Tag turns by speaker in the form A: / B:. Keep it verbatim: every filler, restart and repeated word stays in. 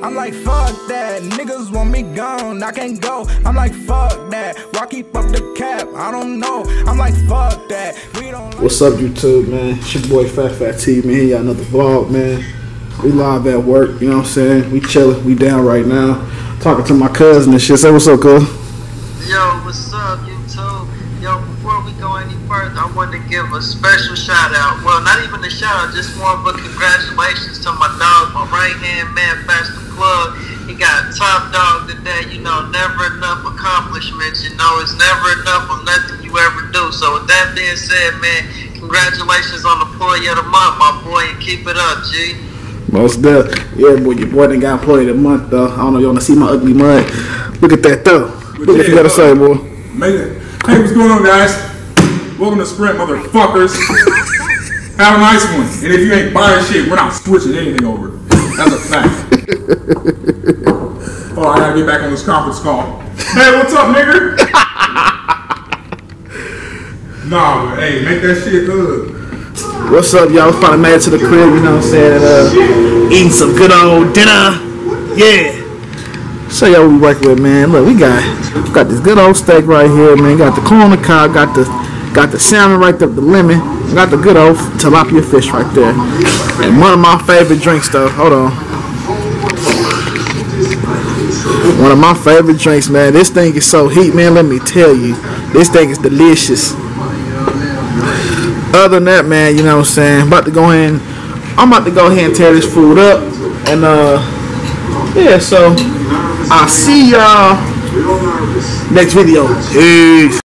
A: I'm like, fuck that, niggas want me gone, I can't go. I'm like, fuck that, why keep up the cap? I don't know. I'm like, fuck that. We don't like.
B: What's up, YouTube, man? It's your boy FatFat T, man. Here, got another vlog, man. We live at work, you know what I'm saying? We chilling, we down right now. Talking to my cousin and shit. Say what's up, cuz?
C: Yo, what's up, YouTube? Yo, before we go any further, I want to give a special shout out. Well, not even a shout out, just more of a congratulations to my dog, my right hand man, Faster Plug. He got top dog today. You know, never enough accomplishments. You know, it's never enough of nothing you ever do. So with that being said, man, congratulations on the employee of the month, my boy, and keep it up, G.
B: Most deaf. Yeah, boy, your boy done got employee of the month, though. I don't know if you want to see my ugly mud. Look at that, though. Look what you got to say, boy.
D: Amazing. Hey, what's going on, guys? Welcome to Sprint, motherfuckers. Have a nice one. And if you ain't buying shit, we're not switching anything over. That's a fact. Oh, I gotta get back on this conference call. Hey, what's up, nigga? Nah, but hey, make that shit good.
B: What's up, y'all? We finally made it to the crib, you know what I'm saying? Uh, eating some good old dinner. Yeah. So y'all we working with, man. Look, we got we got this good old steak right here, man. Got the corn on the cob, got the got the salmon right there, the lemon, got the good old tilapia fish right there. And one of my favorite drinks though. Hold on. One of my favorite drinks, man. This thing is so heat, man. Let me tell you. This thing is delicious. Other than that, man, you know what I'm saying? I'm about to go ahead and I'm about to go ahead and tear this food up. And uh yeah, so I'll see y'all next video. Peace.